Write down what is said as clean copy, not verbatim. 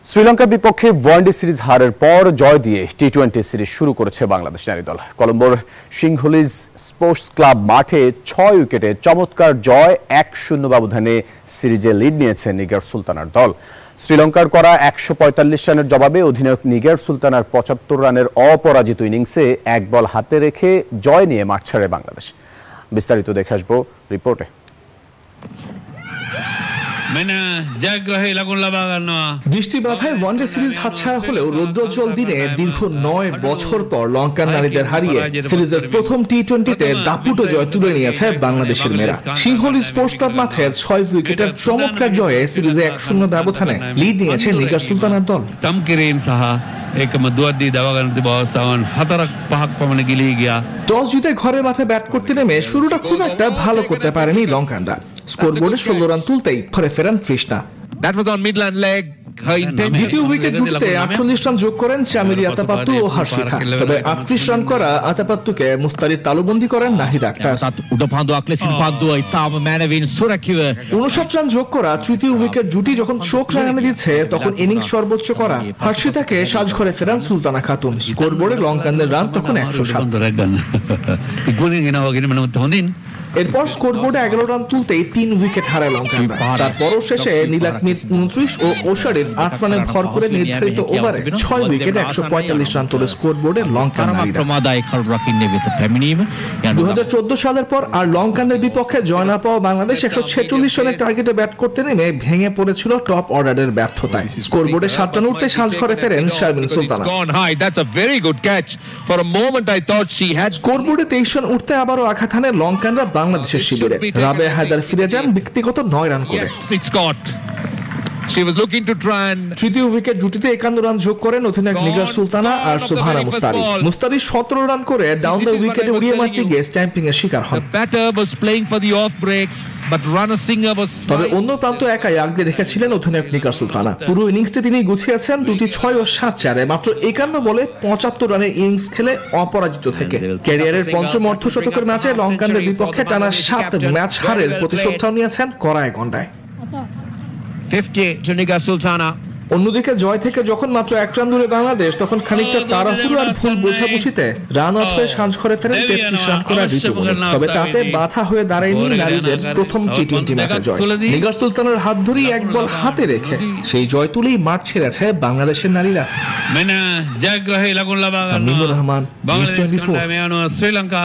শ্রীলঙ্কার বিপক্ষে one day series হারের পর জয় দিয়ে টি-20 সিরিজ শুরু করেছে বাংলাদেশ নারী দল। কলম্বোর সিংহলিজ স্পোর্টস ক্লাব মাঠে 6 উইকেটে চমৎকার জয় 1-0 ব্যবধানে সিরিজে লিড নিয়েছে নিগার সুলতানার দল। শ্রীলঙ্কার করা 145 রানের জবাবে অধিনায়ক নিগার সুলতানার 75 রানের অপরাজিত ইনিংসে এক বল হাতে রেখে জয় নিয়ে মাঠ ছাড়ে বাংলাদেশ। বিস্তারিত দেখে আসবো রিপোর্টে। বৃষ্টি বাধায় ওয়ানডে সিরিজ হাতছাড়া হলেও রৌদ্রোজ্জ্বল দিনে দীর্ঘ 9 বছর পর লঙ্কান নারীদের হারিয়ে সিরিজের প্রথম টি-20তে দাপুট জয় তুলে নিয়েছে বাংলাদেশের মেয়েরা। সিংহলী স্পোর্টস ক্লাব মাঠের 6 উইকেটের চমৎকার জয়ে সিরিজে 1-0 ব্যবধানে লিড নিয়েছে নিগার সুলতানার দল। টস জিতে ঘরের মাঠে ব্যাট করতে নেমে শুরুটা খুব একটা ভালো করতে পারেনি লঙ্কানরা। স্কোরবোর্ডে 16 রান তুলতেই ঘরে ফেরান তৃষ্ণা। দ্বিতীয় উইকেট জুটিতে 48 রান যোগ করেন চামেলি আতাপাত্তু ও হর্ষিতা। তবে 38 রান করা আতাপাত্তুকে মুস্তারিদ তালুবন্দী করেন নাহিদ আক্তার। 59 রান যোগ করা তৃতীয় উইকেট জুটি যখন চোখ রাঙানি দিচ্ছে তখন ইনিংস সর্বোচ্চ করা হর্ষিতাকে সাজঘরে ফেরান সুলতানা খাতুন। স্কোরবোর্ডে লঙ্কানদের রান তখন 107। এরপর স্কোরবোর্ডে 11 রান তুলতেই 3 উইকেট হারায় লঙ্কানরা। তারপরও শেষে নীলাকমির 29 ও ওশারের 8 রানে ভর করে নির্ধারিত ওভারে 6 উইকেটে 145 রান তোলে স্কোরবোর্ডে লঙ্কান নারীরা। 2014 সালের পর আর লঙ্কানদের বিপক্ষে জয় না পাওয়া বাংলাদেশ 146 রানের টার্গেটে ব্যাট করতে নেমে ভেঙে পড়েছিল টপ অর্ডারের ব্যর্থতায়। স্কোরবোর্ডে 7 রান উঠতে সাজঘরে ফেরেন শারমিন সুলতানা। স্কোরবোর্ডে 23 রান উঠতে আবারও আঘাত হানে লঙ্কানরা বাংলাদেশের শিবিরে। রাবেয়া হায়দার ফিরে যান ব্যক্তিগত 9 রান করে। তৃতীয় উইকেট জুটিতে 51 রান যোগ করেন অধিনায়ক নিগার সুলতানা আর সুবহানা মুস্তারি। মুস্তারি 17 রান করে ডাউন দ্য উইকেটে উড়িয়ে মারতে গিয়ে স্ট্যাম্পিং এর শিকার হন। তবে অন্য প্রান্ত একাই আগলে রেখেছিলেন অধিনায়ক নিগার সুলতানা। পুরো ইনিংসটি তিনি গুছিয়েছেন 2টি 6 ও 7 চারে মাত্র 51 বলে 75 রানের ইনিংস খেলে অপরাজিত থেকে। ক্যারিয়ারের পঞ্চম অর্ধশতকের ম্যাচে লঙ্কানদের বিপক্ষে টানা 7 ম্যাচ হারের প্রতিশোধটাও নিয়েছেন কড়ায় গন্ডায়। অন্যদিকে জয় থেকে যখন মাত্র 1 রান দূরে বাংলাদেশ তখন খানিকটা তাড়াহুড়ো আর ভুল বোঝাবুঝিতে রান আউট হয়ে সাজঘরে ফেরেন 33 রান করা ঋতুমণি। তবে তাতে বাধা হয়ে দাঁড়ায়নি নারীদের প্রথম টি-20 ম্যাচে জয়। নিগার সুলতানার হাত ধরেই এক বল হাতে রেখে সেই জয় তুলেই মাঠ ছেড়েছে বাংলাদেশের নারীরা। রহমান, News24।